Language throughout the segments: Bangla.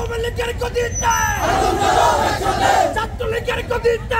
আওয়ামী লীগের গদিতে ছাত্রলীগের গদিতে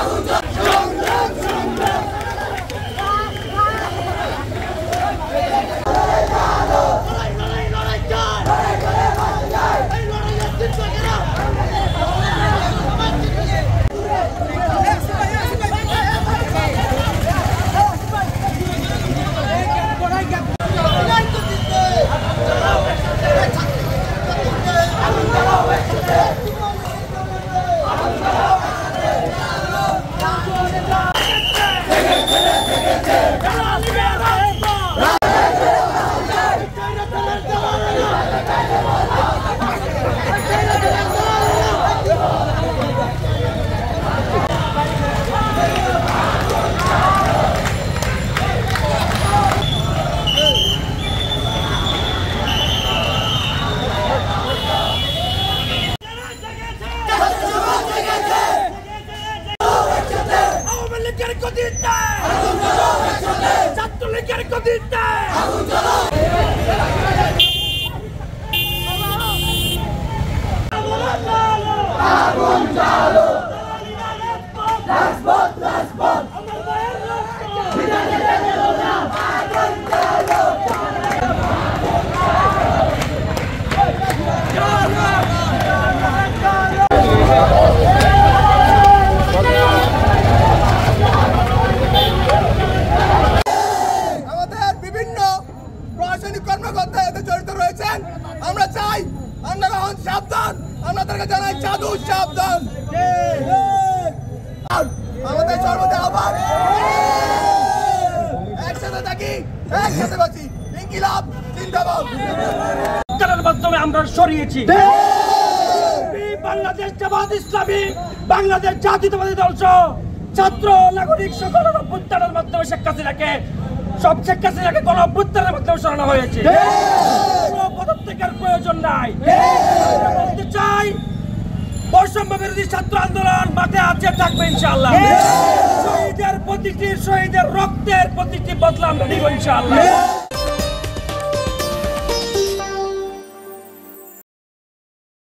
ছাত্রলীগের গদিতে আমরা চাই আপনারা হন সাবধান, আপনাদেরকে জানাই জাদু সাবধান। আমাদের সর্বদা আহ্বান, একসাথে থাকি, একসাথে বাঁচি, ইনকিলাব জিন্দাবাদ। তার মাধ্যমে আমরা সরিয়েছি বাংলাদেশ জামাত ইসলামী, বাংলাদেশ জাতীয়তাবাদী দল সহ ছাত্র নাগরিক সকল অভ্যুত্থানের মাধ্যমে শেখ হাসিনাকে গণ অভ্যুত্থানের মাধ্যমে সরানো হয়েছে। পদত্যাগের প্রয়োজন নাই। বলতে চাই বৈষম্য বিরোধী ছাত্র আন্দোলন মাঠে আছে, থাকবে ইনশাআল্লাহ। শহীদের রক্তের প্রতিটি বদলা আমরা নিব ইনশাআল্লাহ।